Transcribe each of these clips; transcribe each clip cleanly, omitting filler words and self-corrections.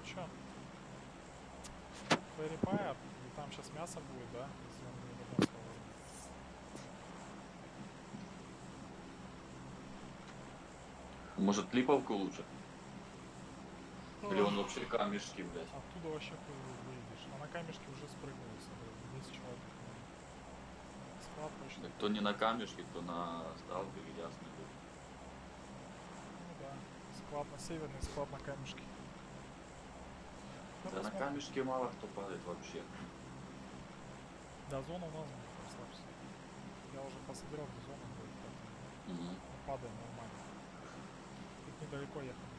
чё? Фэри Пайер, и там сейчас мясо будет, да? Если он не вернется вовремя. Может, липовку лучше? Или он вообще камешки, блядь? Оттуда вообще хуй выйдешь. А на камешке уже спрыгнули, смотри, 10 человек. Склад точно. Так то не на камешке, то на сталкере, ясно будет. Ну да. Склад на северный, склад на камешке. Ну, Да на посмотрим. камешке мало кто падает вообще. Да, зона у нас будет, расслабься. Я уже пособирал, где зона будет, поэтому Угу. мы падаем нормально. Тут недалеко ехать.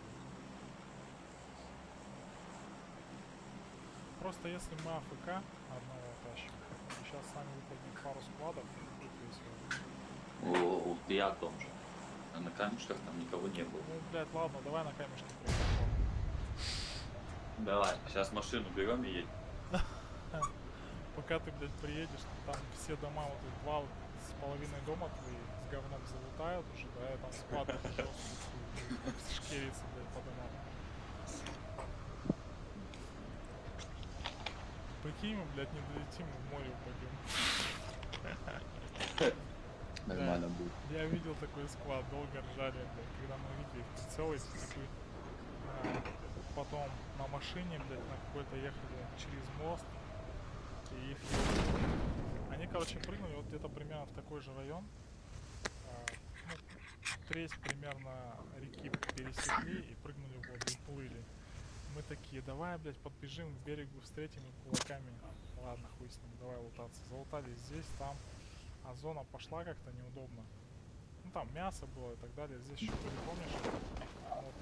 Просто если мы АФК одного тащим, и сейчас с нами выпадет пару складов, будет весело. Я о том же. А на камешках там никого не было. Ну, блядь, ладно, давай на камешке приехали. Давай, сейчас машину берем и едем. Пока ты, блядь, приедешь, там все дома, вот эти 2,5 дома твои с говном залутают уже, да, и там склад шкерится, блядь, по домам. Прикинь, мы, блядь, не долетим, в море упадем. Нормально Да, будет. я видел такой склад, долго ржали, блядь, когда мы видели прицел эти типы. Потом на машине, блядь, на какой-то ехали через мост. И их... Они, короче, прыгнули вот где-то примерно в такой же район. Ну, треть примерно реки пересекли и прыгнули в воду, и плыли. Мы такие, давай, блядь, подбежим к берегу, встретим их кулаками. Ладно, хуй с ним, давай лутаться. Залутали здесь, там. А зона пошла как-то неудобно. Ну там мясо было и так далее. Здесь еще были, помнишь? Вот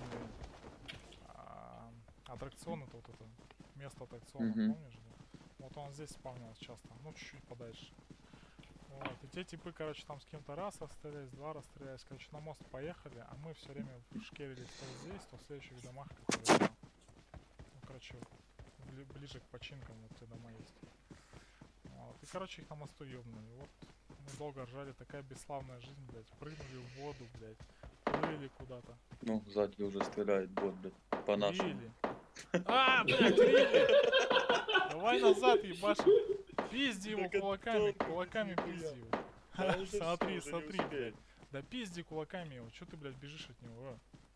аттракцион, это вот это место аттракциона, помнишь, да? Вот он здесь спавнился часто, ну чуть-чуть подальше. Вот, и те типы, короче, там с кем-то раз расстрелялись, два расстрелялись, короче, на мост поехали, а мы все время шкерились то здесь, то в следующих домах, которые, ну, короче, ближе к починкам, вот те дома есть. Вот, и, короче, их на мосту ёбнули, вот, мы долго ржали, такая бесславная жизнь, блядь, прыгнули в воду, блядь, плыли куда-то. Ну, сзади уже стреляет бот, блядь, по нашему. А, блядь, Рилли! Давай назад, ебашим. Пизди его кулаками, кулаками пизди его. Смотри, смотри, блядь. Да пизди кулаками его. Чё ты, блядь, бежишь от него,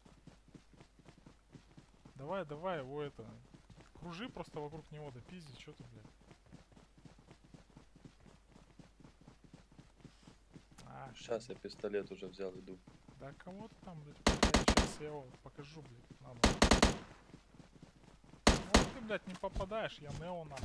Давай, давай его это... Кружи просто вокруг него, да пизди, чё ты, блядь. Сейчас я пистолет уже взял, иду. Да кого ты там, блядь, сейчас я его покажу, блядь, надо. Ну ты, блядь, не попадаешь, я Нео на.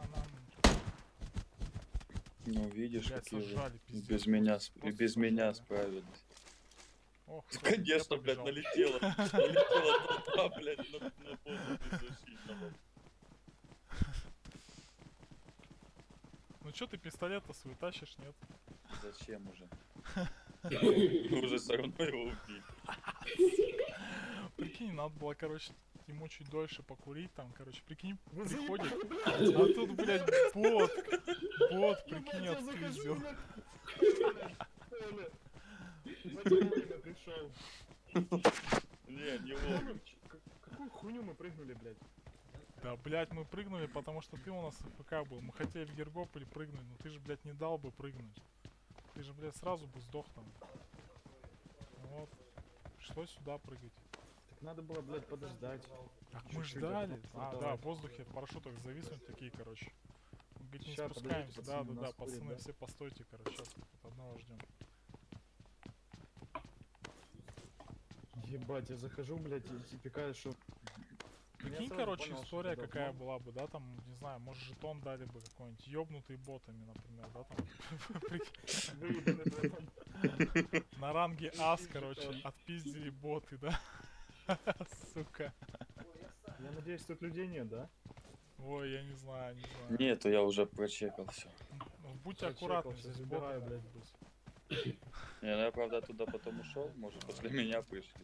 Ну видишь, блядь, какие сожрали, же пиздец, без меня, просто без меня сожрали. справились. Ох, Конечно, блядь, налетела толпа, блядь, на бота беззащитного. Ну чё ты пистолет-то свой тащишь, нет? Зачем уже? Уже все равно его убили. Прикинь, надо было, короче, ему чуть дольше покурить там, короче, прикинь, приходит, а тут, блядь, бот, прикинь, отпиздил. Пришел. Не вовремя. Какую хуйню мы прыгнули, блядь? Да, блядь, мы прыгнули, потому что ты у нас АФК был. Мы хотели в Гергополь прыгнуть, но ты же, блядь, не дал бы прыгнуть. Ты же, блядь, сразу бы сдох там. Вот. Пришлось сюда прыгать. Так надо было, блядь, подождать. Так мы ждали. Да, в воздухе в парашютах зависнуть такие, короче. Мы, говорит, не Ща, спускаемся. подождите, Да, пацаны, нас пацаны, курят, да? все постойте, короче, сейчас тут одного ждем. Ебать, я захожу, блядь, и пикаю, что... Прикинь, короче, история какая была бы, да, там, не знаю, может жетон дали бы какой-нибудь, ёбнутый ботами, например, да, там. На ранге ас, короче, отпиздили боты, да. Сука. Я надеюсь, тут людей нет, да? Ой, я не знаю, не знаю. Нету, я уже прочекал все. Ну, будьте аккуратны, здесь забираю, боты, блядь. Не, ну я правда туда потом ушел, может после меня пришли.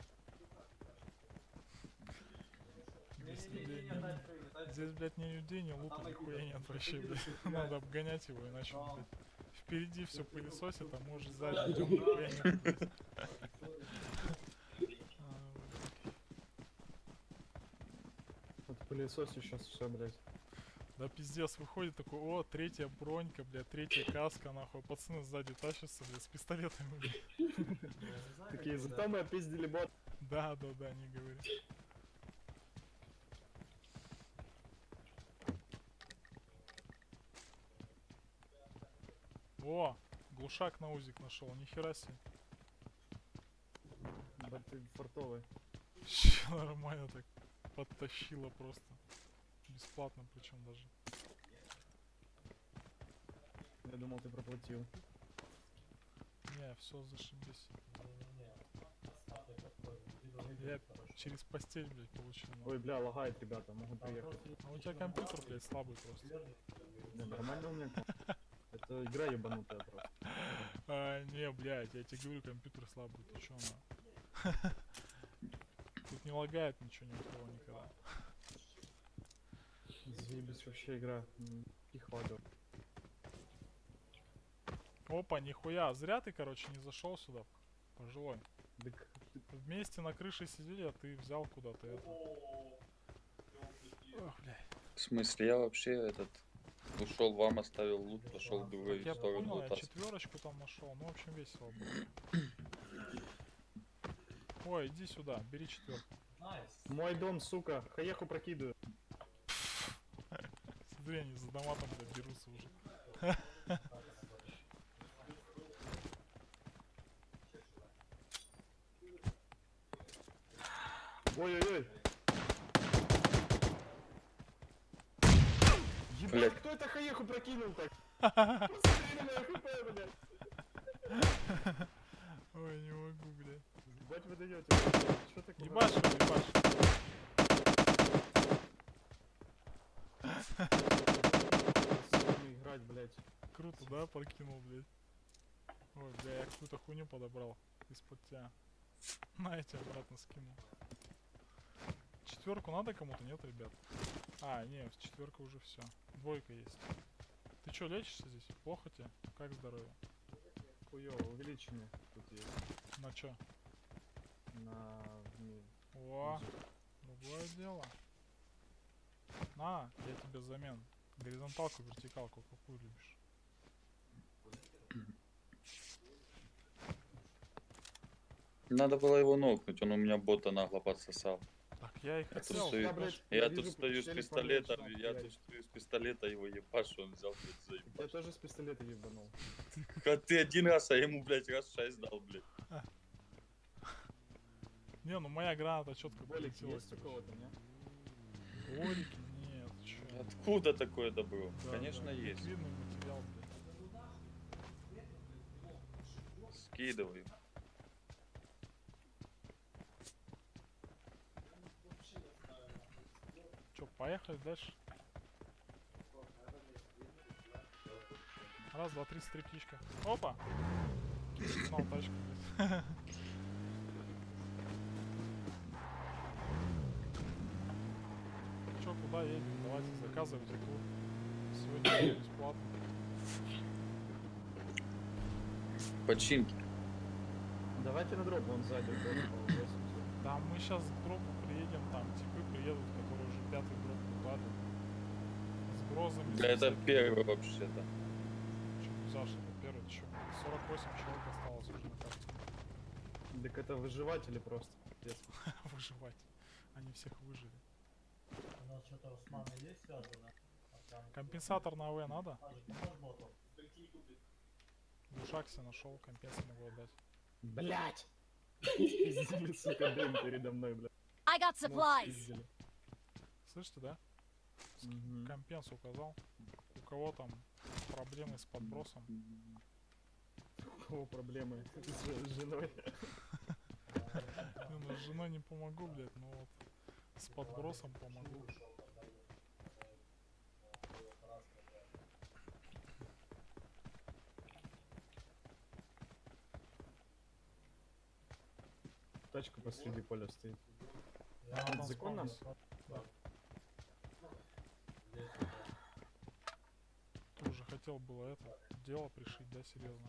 Здесь людей нет. Здесь, блядь, ни людей, ни лута, нихуя нет вообще, блядь. Надо обгонять его, иначе, блядь, впереди все пылесосит, а может сзади идем, нихуя нет, блядь. Пылесосю сейчас все, блядь. Да пиздец, выходит такой, о, третья бронька, блядь, третья каска, нахуй. Пацаны сзади тащатся, блядь, с пистолетами, блядь. Такие, зато мы опиздили бот. Да, не говори. О, глушак на узик нашел, нихера себе. Да ты фартовый. Ща нормально так подтащило просто. Бесплатно причем даже. Я думал, ты проплатил. Не, все, зашибись. Я через постель, блядь, получил. Ой, бля, лагает, ребята, могу приехать. А у тебя компьютер, блядь, слабый просто. Да, нормально у меня комп. Это игра ебанутая просто. Не, блядь, я тебе говорю, компьютер слабый, ты чё, на? Тут не лагает ничего ни у кого никогда. Заебись вообще игра. И хватит. Опа, нихуя, зря ты, короче, не зашел сюда, пожилой. Так, Вместе на крыше сидели, а ты взял куда-то это. Ох, блядь. В смысле, я вообще ушел, вам оставил лут, пошел в Так другую я сторону понял, я лутаться. четверочку там нашел. Ну, в общем, весело было. Ой, иди сюда, бери четверку. мой дом, сука, хаеху прокидываю. Смотри, они за доматом, блядь, дерутся уже. Ой-ой-ой. Ебать, Блядь. кто это хаеху прокинул так? Посмотри на моё хп, блядь. Ой, не могу, блядь. Ебать вы даете. Что такое? Ебашь, ебашь. С вами играть, блядь. Круто, да, прокинул, блядь. Ой, бля, я какую-то хуйню подобрал из-под тебя. На, я тебя обратно скинул. Четверку надо кому-то, нет, ребят? А, нет, четверка уже все. Двойка есть. Ты чё, лечишься здесь? Плохо тебе? Как здоровье? Хуёво, увеличенный тут есть. На чё? На... О, другое дело. На, я тебе замен. Горизонталку, вертикалку, какую любишь? Надо было его нокнуть, он у меня бота нагло подсосал. Так, я и Я тут хотел. стою, да, блядь, я вижу, тут стою с челик пистолетом, поменьше, я блядь. тут стою с пистолета, его ебашу, он взял, блядь, Я заебаш. тоже с пистолета ебанул. А ты один раз, а ему, блядь, раз 6 дал, блядь. Не, ну моя граната четко Болик полетела. есть у кого-то, не? Болики? Нет, чё. Откуда такое добро? Да, Конечно, да, есть. ликвидный материал, блядь. Скидываю. Чё, поехали дальше? Раз, два, три, стриптичка. Опа! Знал тачку, блядь. Чё, куда едем? Давайте заказывайте тур. Сегодня бесплатно. Починки. Давайте на дроп, он сзади. Дроп, 80. Да, мы сейчас к дропу приедем, там типы приедут, которые уже пятый дроп упали. С грозами. Да, это первый вообще-то. Чё, нельзя, что это первый, чё? 48 человек осталось уже на карте. Так это выживатели просто. Пиздец. Выживать. Они всех выжили. У нас что-то с мамой есть связано? Компенсатор на АВ надо? Глушак себе нашел, компенсатор могу отдать. Блять! Пиздили, сука, дым передо мной, блядь. I got Ну, supplies. пиздили. Слышите, да? Мгм. Компенс указал. У кого там проблемы с подбросом? У кого проблемы с женой? Ну, с женой не помогу, блядь, но вот с подбросом помогу. Тачка посреди поля стоит. А, Это там законно? спавнится. Да. Ты уже хотел было это дело пришить, да, серьезно?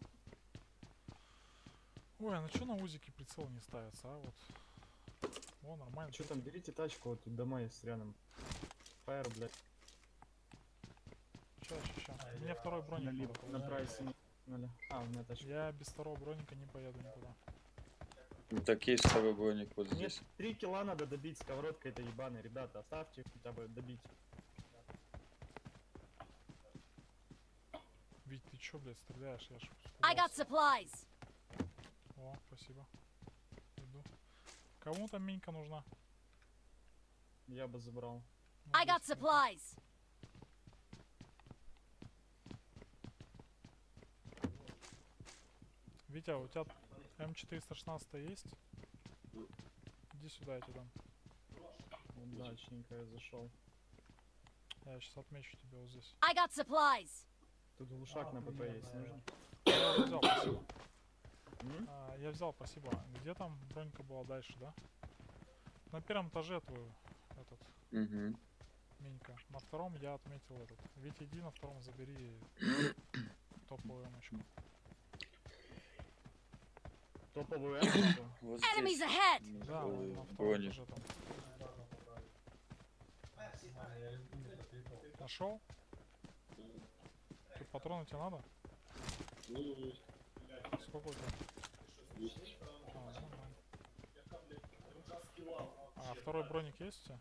Ой, а на чё на узике прицел не ставится, а вот? Вон Все нормально. Что там, берите тачку, вот тут дома есть рядом. Фаер, блядь. Ща. Мне второй броник На, надо. на прайсе не. А, у меня тачка. Я без второго броника не поеду никуда. Ну, так есть второй броник вот Мне здесь. 3 килла надо добить сковородкой этой ебаной. Ребята, оставьте их хотя бы добить. Вить, ты чё, блядь, стреляешь? Я ж I got испугался. supplies. О, спасибо. Иду. Кому там минька нужна? Я бы забрал. Ну, I got здесь, supplies. Витя, у тебя М416 есть? Иди сюда, я тебе дам. Удачненько я зашел. Я сейчас отмечу тебя вот здесь. I got supplies. Тут глушак на ПП есть, нужен? Я взял, спасибо. М? Я взял, спасибо. Где там бронька была дальше, да? На первом этаже твой этот Угу. минька. На втором я отметил этот. Витя, иди на втором забери топовую эмочку. Топовую эмку? Вот Enemies здесь. ahead. Да, Ой, на втором броник. этаже там. Нашел? Ты патроны тебе надо? Сколько у тебя? Нормально. А второй броник есть у тебя?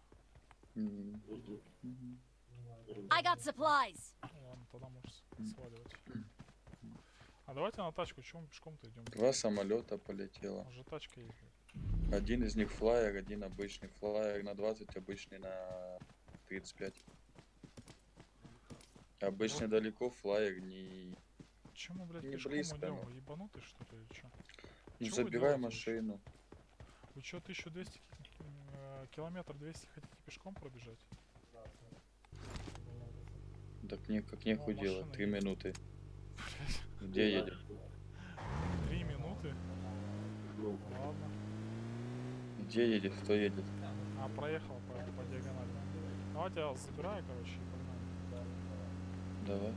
Мгм. I got supplies. Ну ладно, тогда можешь сваливать. А давайте на тачку, чего мы пешком-то идем? 2 самолета полетело. Уже тачка есть, блядь. Один из них флайер, один обычный. Флайер на 20, обычный на 35. Обычный далеко, флайер не... Че мы, блядь, Не пешком близко, идем? но. Вы ебанутый, что ли, или чё? Ну, Чё вы забирай делаете машину. Вы чё, 1200 километр 200 хотите пешком пробежать? Так не, как нехуй О, делать. машина 3 едет. минуты. Где едем? 3 минуты? Ладно. Где едет? Кто едет? А, проехал по диагонали. Давайте я вас забираю, короче, и погнали. Давай.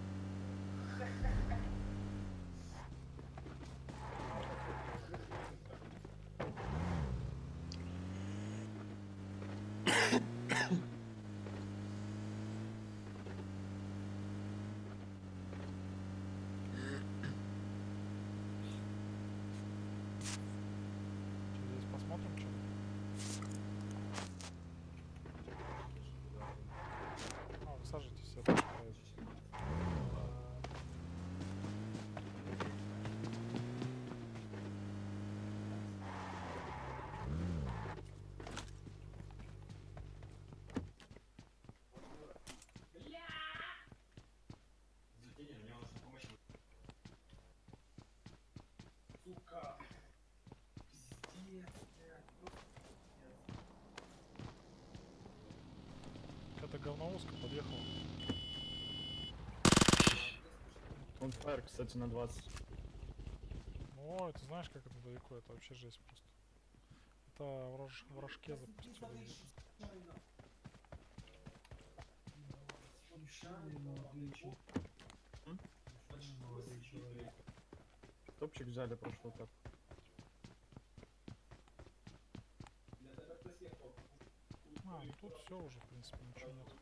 Чё, здесь посмотрим, что? А, вы сажитесь, я тоже проеду. Какая-то говновозка подъехала. Он фаер, кстати, на 20. О, это знаешь, как это далеко? Это вообще жесть просто. Это в рожке запустили. где-то. Топчик взяли прошлый этап. А, ну тут все уже, в принципе, ничего нет.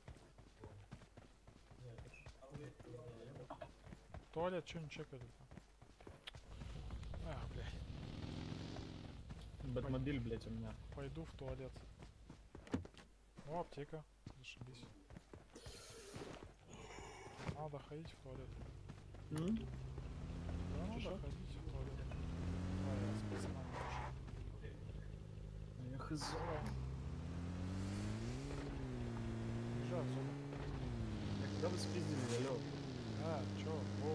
Туалет, что не чекали-то? А, блядь. Бэтмобиль, блять, у меня. Пойду в туалет. О, аптека. Зашибись. Надо ходить в туалет. Да, надо Чё? ходить в туалет. Давай, я с пацанами тоже. Я хз. Езжай в зону. Когда вы спиздили, алё? А, чё? Воу.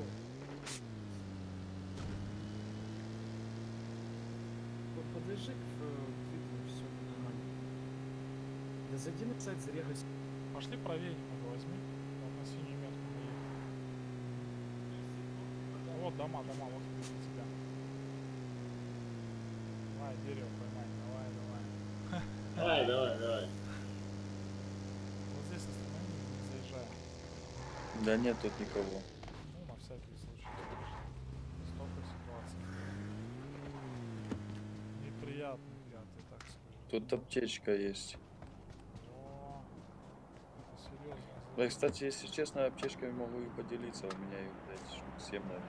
Подъезжи к Твиттеру, все нормально. Да зайди на сайт, зарегайся. Пошли правее немного возьми. Вот на синюю метку наедем. Вот дома, вот впереди тебя. Давай, дерево поймай, давай. Давай. Вот здесь останови, не заезжай. Да нет тут никого. Ну, на всякий случай. Столько ситуаций. Неприятно, я тебе так скажу. Тут аптечка есть. О, это серьезно. Да, кстати, если честно, аптечками могу и поделиться. У меня их, блядь, штук 7, наверное.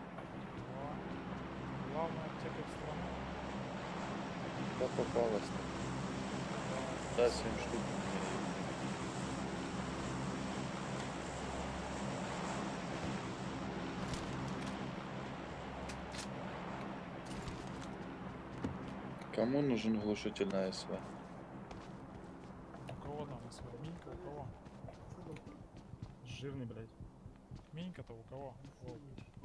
Главная аптека страны. Как попалось? Да, 7 штук у меня есть. Кому нужен глушитель на СВ? У кого там СВ? Минька у кого? Жирный, блядь. Минька-то у кого? Вов,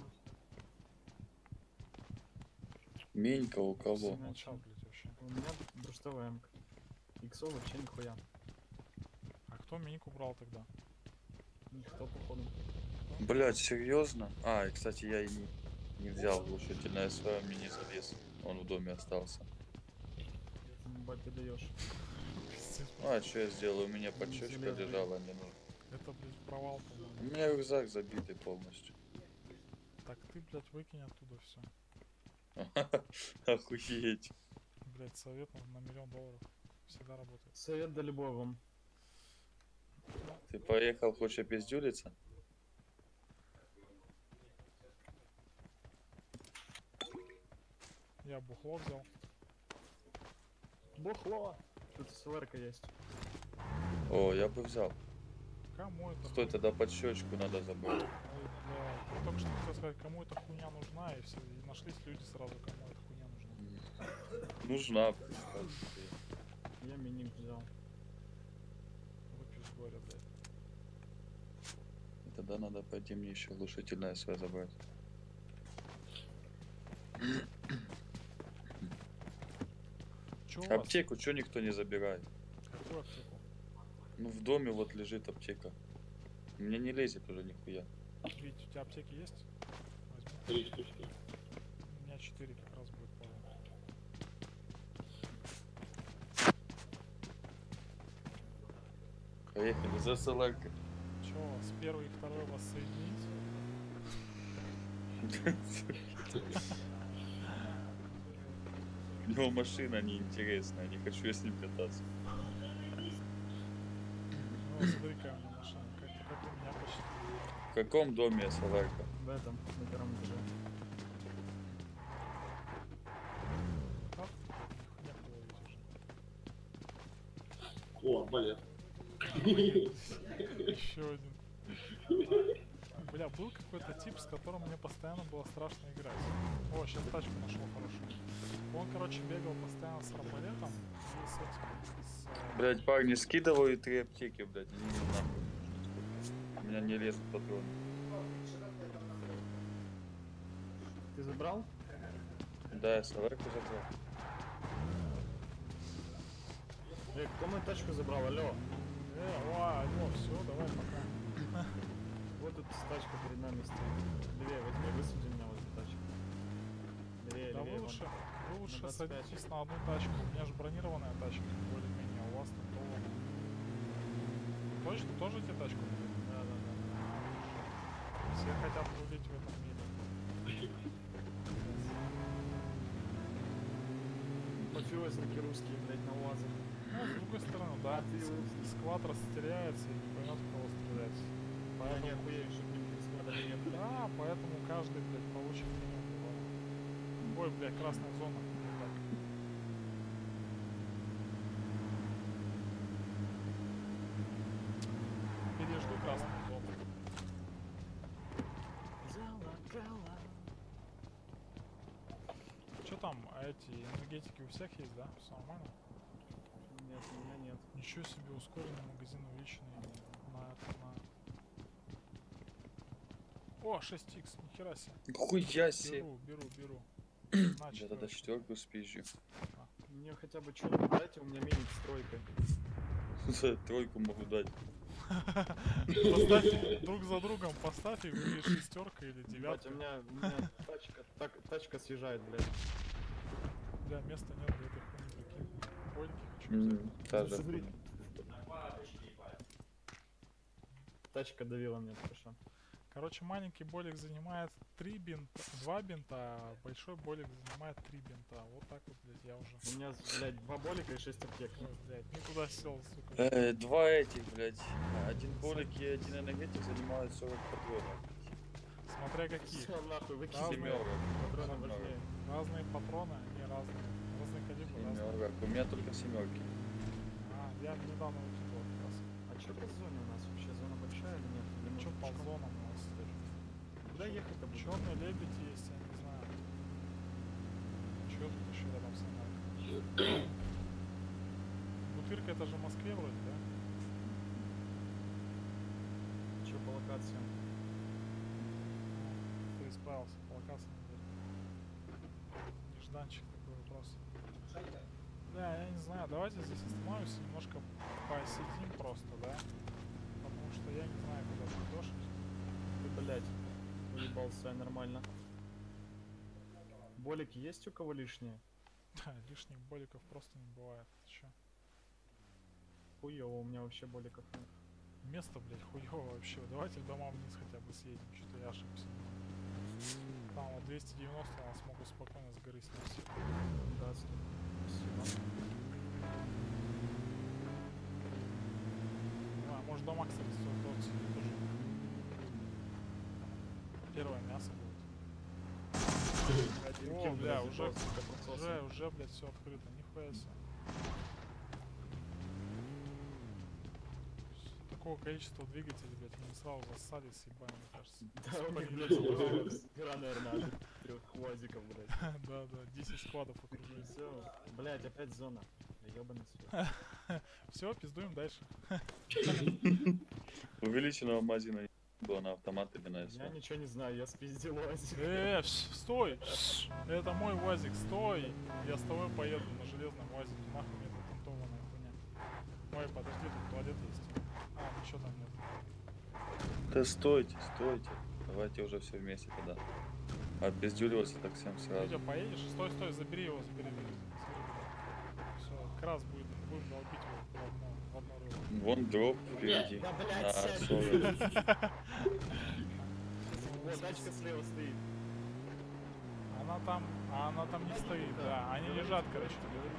Минька у кого? молчал, блядь, вообще. У меня бурстовая МК. Иксо вообще нихуя. А кто Миньку брал тогда? Никто, походу. Блять, серьезно? А, и, кстати, я и не взял глушитель на СВ, мне не залез. Он в доме остался. Бать, ты даешь. Пиздец, А, что я сделал? У меня Не подшишка залез, лежала, не нужно. это, блядь, провал, У по-моему. меня рюкзак забитый полностью. Так ты, блядь, выкинь оттуда все. Охуеть. Блядь, совет на $1 000 000. Всегда работает. Совет да любой вам. Ты поехал, хочешь опиздюлиться? Я бухло взял. Бухло! Тут СВР-ка есть. О, я бы взял. Кому это? Стой, тогда под щечку надо забрать. Ой, блядь. Я только что хотел сказать, кому эта хуйня нужна, и все. И нашлись люди сразу, кому эта хуйня нужна. Нужна, представь себе. Я миник взял. Выпью с горя, блядь. И тогда надо пойти мне еще глушитель на СВ забрать. Чё у вас? Аптеку, что никто не забирает? Какую аптеку? Ну в доме вот лежит аптека. Мне не лезет уже нихуя. Вить, у тебя аптеки есть? Возьми. 3 штучки. У меня 4 как раз будет, по-моему. Поехали за саларкой. Чё, с первой и второй вас соединить? У него машина неинтересная, не хочу я с ним кататься. Ну, смотри, какая у меня машина. Как у меня почти. В каком доме саларка? В этом, на первом этаже. Как ты, блядь, нихуя видишь? О, балет. Еще один. Бля, был какой-то тип, с которым мне постоянно было страшно играть. О, сейчас тачку нашел хорошую. Он, короче, бегал постоянно с арбалетом и с этим. Блять, парни, скидываю 3 аптеки, блять. Они мне нахуй нужны. У меня не лезут патроны. Ты забрал? Да, я саларку забрал. Кто мою тачку забрал? Алло. Алло, все, давай пока. Вот тут тачка перед нами стоит. Левее возьми, высади меня возле тачки. Левее, Да левее, вы вон. лучше, На 25. садитесь на одну тачку. У меня же бронированная тачка, более-менее, а у вас там кого? Точно, тоже тебе тачку? Да. Все хотят рулить в этом мире. Мафиозники русские, блядь, на УАЗах. Ну, с другой стороны, да, склад растеряется и не поймет, в кого стрелять. Я Поэтому, не охуею, что к ним без склада нет. да, поэтому каждый, блядь, получит минимум. Ой, блядь, красная зона. Так. Пережду красную зону. Что там, эти энергетики у всех есть, да? Все нормально? Нет, у меня нет. Ничего себе, ускоренный магазин увеличенный на... О, 6х, нихера себе. Хуя себе. Беру. Я Значит, тогда 4 спизжу. Мне хотя бы что-то дайте, у меня миник с тройкой. За 3 могу дать. поставь друг за другом, поставь и выбери 6 или Бать, 9. у меня тачка съезжает, блядь. Бля, места нет для этой хуйни, прикинь. Ходики хочу взять. Та же Смотри. хуйня. Тачка давила мне только что. Короче, маленький болик занимает 2 бинта, а большой болик занимает 3 бинта. Вот так вот, блядь, я уже... У меня, блядь, 2 болика и 6 аптек. Ой, блядь, никуда сел, сука. Два этих, блядь. Один болик и один энергетик занимают 40 патронов. Смотря какие. Всё, нахуй, выкинь Разные. семерок. Патроны Семерок. важнее. Разные патроны, они разные. Разный калибр, разные. Семерок. У меня только семерки. А, я недавно выкидывал как раз. А что по зоне у нас вообще? Зона большая или нет? Или Чё может по пешком? зонам у нас? Куда ехать-то будет? Черный лебедь есть, я не знаю. Чё тут еще рядом со мной? Бутырка это же в Москве вроде, да? Что по локациям? Ты исправился, по локациям нежданчик такой вопрос. Да, я не знаю, давайте здесь остановимся, немножко посидим просто, да? Потому что я не знаю, куда придешь. Ты, блядь, уебался нормально. Болики есть у кого лишние? Да, лишних боликов просто не бывает. Ты чё? Хуёво, у меня вообще боликов нет. Место, блядь, хуёво вообще. Давайте в дома вниз хотя бы съедем, что-то я ошибся. Там вот 290 нас могут спокойно с горы снести. Да, спасибо. А, может дома, кстати, тот сидит тоже. Первое мясо будет. О, бля, уже, блядь, все открыто. Нихуя себе. Такого количества двигателей, блядь, они сразу зассали, съебали, мне кажется. Да, у них, блядь, гора, наверное, от 3 хвозиков, блядь. Да, 10 складов окружили. Все, блядь, опять зона. Ёбаный свет. Все, пиздуем дальше. Увеличенного магазина было на автомат или на Я СВ. ничего не знаю, я спиздил УАЗик. Стой! Это мой УАЗик, стой! Я с тобой поеду на железном УАЗике, нахуй мне эта тантованная хуйня. Ой, подожди, тут туалет есть. А, ничего там нет. Да стойте, стойте. Давайте уже все вместе тогда. Отпиздюливаться так всем сразу. Витя, поедешь? Стой, забери его, забери. Все, как раз будем долбить его в одно рыло. Вон дроп впереди. Да, блядь, На сядь. 40. Вот, тачка слева стоит. Она там не стоит, да. Они лежат, короче.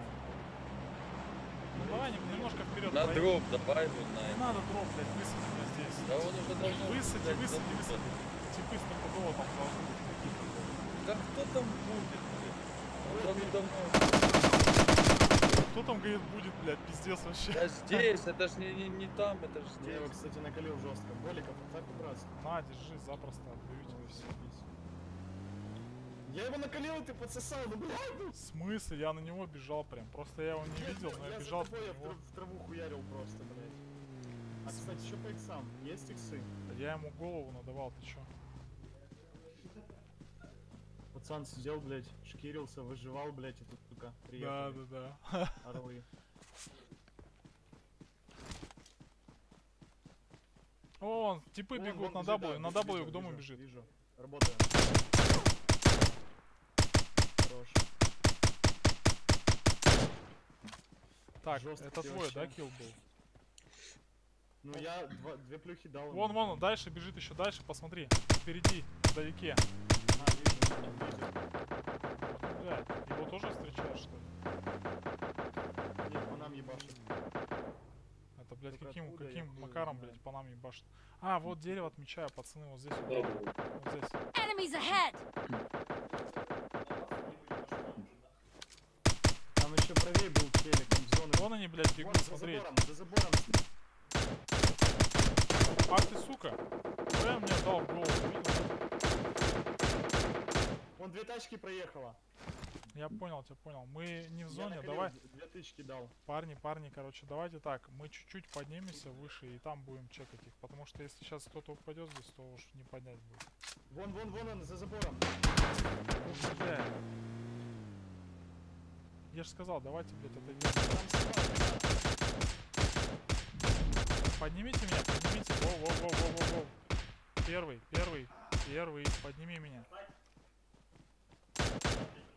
Ну давай немножко вперед. На дроп давай вот Не на. надо дроп, блядь, высади меня здесь. Да он уже давно. Высади, блядь, высади. забыл. Типы стопудово там должны быть какие-то. Да кто там будет, блядь? Он давно. Кто там, говорит, будет, блядь, пиздец вообще. Да здесь, это ж не там, это ж Я его, здесь. кстати, накалил жестко. Боликов, так убраться. На, держи, запросто, отберите вы все. Я его накалил, и ты подсосал, ну блядь! В смысле? Я на него бежал прям. Просто я его не видел, но я бежал за по тобой, него. в траву хуярил просто, блядь. А, кстати, что по иксам? Есть иксы? Я ему голову надавал, ты чё? Пацан сидел, блядь, шкирился, выживал, блядь, и тут, сука, приехали. Да. Орлы. О, типы Вон, бегут вон на бежит, W, да, на вижу, W вижу, к дому вижу, бежит. Вижу. Работаю. Хорош. Так, Жёстко это ты твой, вообще. да, килл был? Ну я две плюхи дал. ему. Вон, дальше бежит еще дальше, посмотри. Впереди, вдалеке. А, вижу. Блядь, его тоже встречаешь, что ли? Нет, по нам ебашит. Это, блядь, Только каким откуда, я хуй макаром, знаю. блядь, по нам ебашит? А, вот дерево отмечаю, пацаны, вот здесь. Вот здесь. Enemies ahead! Там еще правее был челик, там в зону. Вон они, блядь, Вон, бегут, за смотри. забором, за забором. Ах ты, сука! Кто мне дал в голову, видел? Вон две тачки проехала. Я понял, тебя понял. Мы не в Я зоне, накалил, давай. Две тычки дал. Парни, короче, давайте так. Мы чуть-чуть поднимемся выше и там будем чекать их. Потому что если сейчас кто-то упадет здесь, то уж не поднять будет. Вон он, за забором. Ух ты, блядь. Я же сказал, давайте, блядь, отойдем. Там собака. Поднимите меня, поднимите. Воу. Первый, подними меня.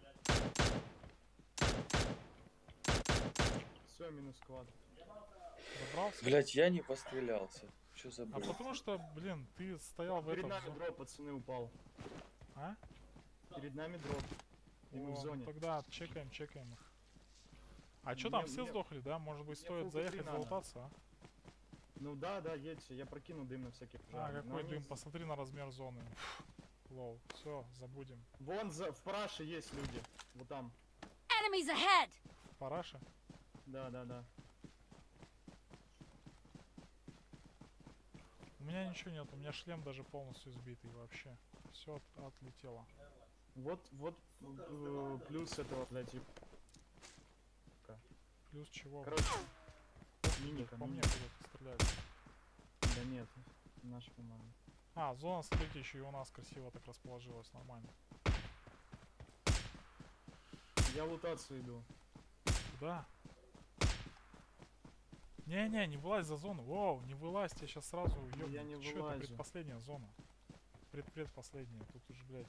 Все, минус квад. Добрался? Блять, я не пострелялся. Что за А бред? потому что, блин, ты стоял в Перед этом... нами дроп, пацаны, упал. А? Перед нами дроп. И мы в О, зоне. тогда чекаем их. А чё там, Мне- все мне- сдохли, да? Может быть, мне стоит full заехать P3 надо. залутаться, а? Ну да, едьте, я прокину дым на всякий А, пожар. Но какой они дым, з- посмотри на размер зоны. Лол, все, забудем. Вон в параше есть люди. Вот там. Enemies ahead! Параша? Да. У меня ничего нет, у меня шлем даже полностью сбитый вообще. Все отлетело. Вот плюс этого, блядь, Плюс чего? короче, миника, По мне миника. куда-то стреляют. Да нет, наш, по-моему. А, зона, смотрите, еще и у нас красиво так расположилась, нормально. Я лутацию иду. Куда? Не-не, не вылазь за зону. Воу, не вылазь, я сейчас сразу ёбну. Я не Чё это вылазю. предпоследняя зона? Предпоследняя, тут уж, блядь.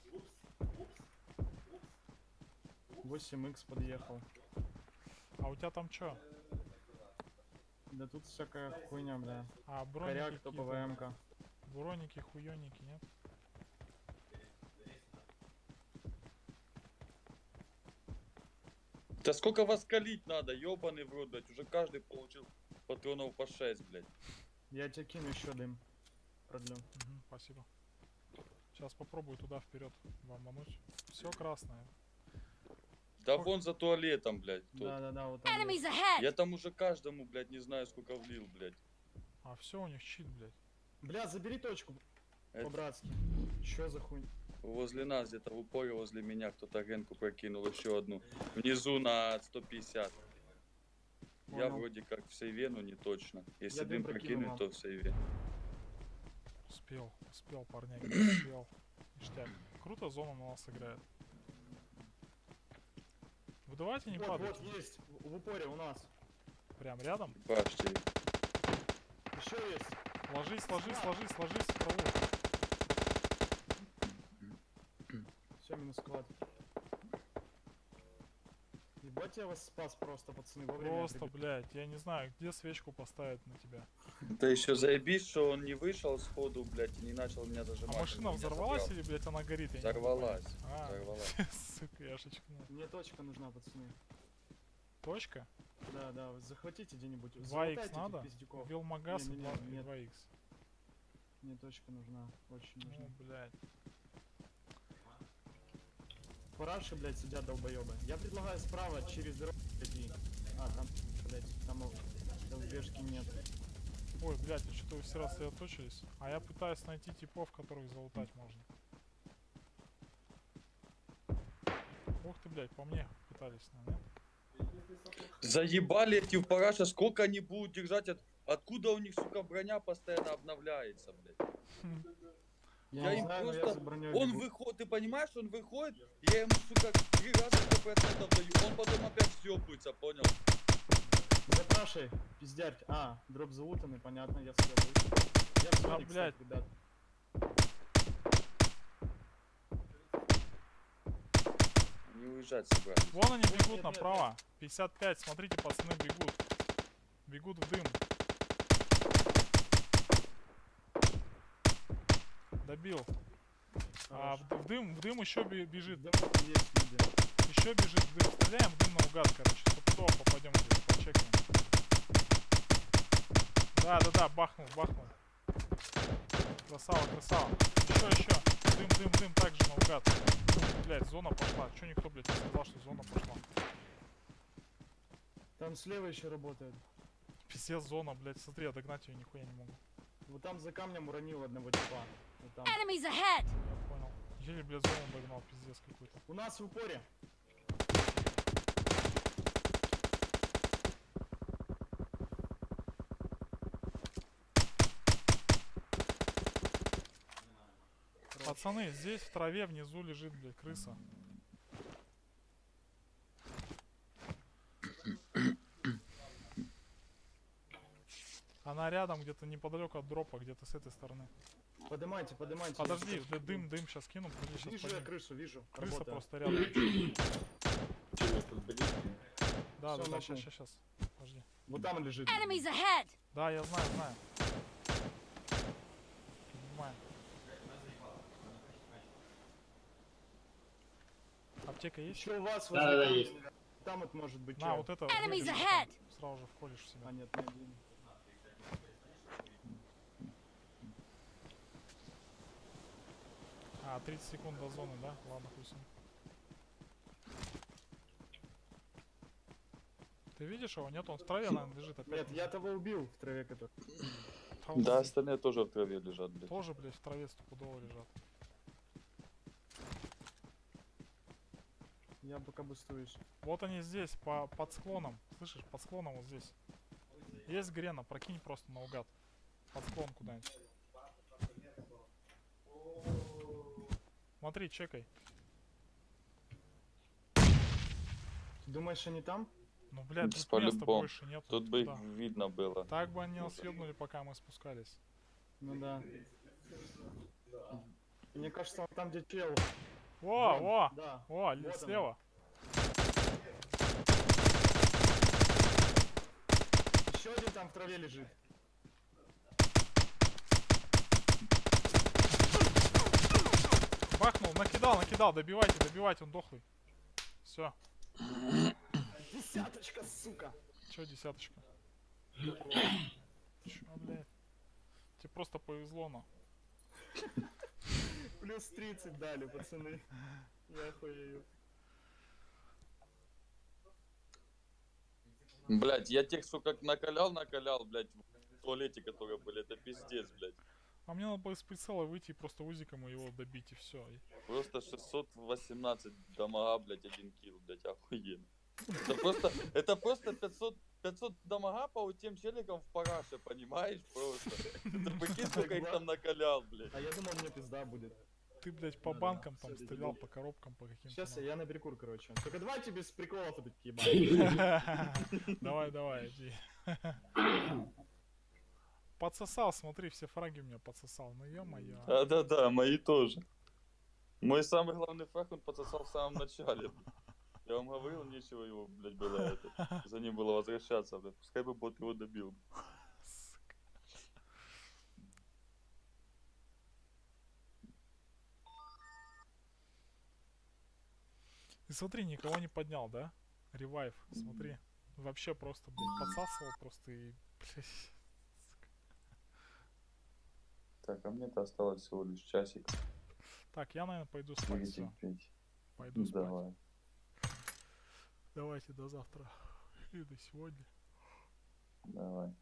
8х подъехал. А у тебя там чё? Да тут всякая хуйня, бля. А, броники Коряк, топовая МК. Броники, хуёники, нет? Да сколько вас калить надо, ёбаный в рот, блядь. Уже каждый получил патронов по 6, блядь. Я тебе кину еще дым. Продлю. Мгм, спасибо. Сейчас попробую туда вперед бомбануть. Все красное. Да вон за туалетом, блядь. Тут. Да, вот там. Enemies есть. ahead! Я там уже каждому, блядь, не знаю сколько влил, блядь. А все у них щит, блядь. Бля, забери точку. Это По-братски. Чё за хуйня? возле нас, где-то в упоре возле меня кто-то генку прокинул, еще одну. Внизу на 150. Я Понял. вроде как в сейве, но не точно. Если Я дым дым прокинул прокинуть, вам. то в сейве. Успел, парняги, успел. Ништяк. Круто зона на нас играет. Вы давайте не Вот падайте. есть. В упоре у нас. Прям рядом. Башьте. Еще есть. Ложись в траву. Все, минус склад. Ебать, я вас спас просто, пацаны, вовремя. Просто, прибег. блядь, я не знаю, где свечку поставить на тебя. Это еще заебись, что он не вышел сходу, блядь, и не начал меня зажимать. А машина он меня взорвалась забрал. или, блядь, она горит? Я не Взорвалась. понял. А, Взорвалась. сука, я шучкнул. Мне точка нужна, пацаны. Точка? Да, вы захватите где-нибудь. 2х Залутайте этих надо? пиздюков. Ввел магаз и Не-не-не, 2х. нет. Мне точка нужна, очень нужна. Ну, блядь. В параше, блядь, сидят долбоебы. Я предлагаю справа через дорогу идти. А, там, блядь, там ЛБшки нет. Ой, блядь, а что-то вы все рассредоточились. А я пытаюсь найти типов, которых залутать можно. Ух ты, блядь, по мне пытались, нет? Заебали эти в параше, сколько они будут держать, откуда у них, сука, броня постоянно обновляется, блядь. Я не им знаю, но я просто... за броней Он бегу. выходит, ты понимаешь, он выходит, я ему, сука, 3 раза 100% даю, он потом опять съебывается, понял? Запрашивай, пиздярь. А, дроп залутанный, понятно, я съебываюсь. Я в зоне, блядь. кстати, ребят. Не уезжать собрались. Вон они бегут нет, направо. 55, смотрите, пацаны бегут. Бегут в дым. Добил. А Хорош. в дым еще бежит. В дыму есть люди. Еще бежит в дым. Стреляем в дым наугад, короче. Стопудово попадем где-то, почекаем. Да, бахнул. Красава. Еще. Дым, также наугад. Блять, зона пошла. Че никто, блядь, не сказал, что зона пошла? Там слева еще работает. Пиздец, зона, блядь, смотри, догнать ее нихуя не могу. Вот там за камнем уронил одного типа. Вот там. Enemies ahead! Я понял. Еле, блядь, зону догнал, пиздец какой-то. У нас в упоре. Пацаны, здесь в траве внизу лежит, блядь, крыса. Она рядом, где-то неподалеку от дропа, где-то с этой стороны. Подымайте. Подожди, дым сейчас кину, подожди, сейчас Вижу я крышу, вижу. Крыса Работает. просто рядом. Че, у нас тут близко? Да, Всё, нокнул. сейчас. Подожди. Вот там он лежит. Enemies ahead! Да, я знаю, знаю. Понимаю. Аптека есть? Еще у вас Да, возле да, камня, есть. Там вот может быть На, чел. вот это Enemies выбежишь, ahead! там сразу же вколешь в себя. А нет, не один. А, 30 секунд до зоны, да? Ладно, пусть он. Ты видишь его? Нет, он в траве, наверное, лежит опять. Нет, я того убил в траве, который. А он Да, остальные тоже в траве лежат, блядь. тоже, блядь, в траве стопудово лежат. Я пока быстуюсь. Вот они здесь, под склоном. Слышишь, под склоном вот здесь. Есть грена, прокинь просто наугад. Под склон куда-нибудь. Смотри, чекай. Ты думаешь, они там? Ну, блядь, тут места По-любому. больше нет. Тут бы их Да. видно было. Так бы они нас съебнули, пока мы спускались. Ну да. Мне кажется, он там, где чел. О, Вон, о, да. о, Вот он. слева. Еще один там в траве лежит. Бахнул, накидал, добивайте, он дохлый. Все, Десяточка, сука. чё десяточка? Чё, блядь? Тебе просто повезло, но. Плюс 30 дали, пацаны. Я охуею. Блядь, я тех, сука, накалял, блядь, в туалете, которые были. Это пиздец, блядь. А мне надо было из прицела выйти и просто узиком его добить и все. Просто 618 дамага, блядь, 1 килл, блядь, охуенно. Это просто 500 дамага по тем челикам в параше, понимаешь, просто. Это прикинь, сколько их там накалял, блядь. А я думал, мне пизда будет. Ты, блядь, по Да-да, банкам там всё, стрелял, иди. по коробкам, по каким-то. Сейчас я на перекур, короче. Только давайте без приколов такие ебаные. Давай, иди. Подсосал, смотри, все фраги у меня подсосал. Ну ё-моё. Да, мои тоже. Мой самый главный фраг он подсосал в самом начале. Я вам говорил, нечего его, блядь, было это. За ним было возвращаться, блядь. Пускай бы бот его добил. Сука. И смотри, никого не поднял, да? Ревайв, смотри. Вообще просто, блядь, подсасывал просто и, блядь. Так, а мне-то осталось всего лишь часик. Так, я, наверное, пойду спать, все. Перетерпеть. Пойду спать. Давай. Давайте до завтра. И до сегодня. Давай.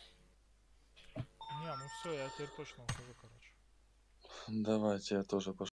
Не, ну все, я теперь точно ухожу, короче. Давайте я тоже пошел.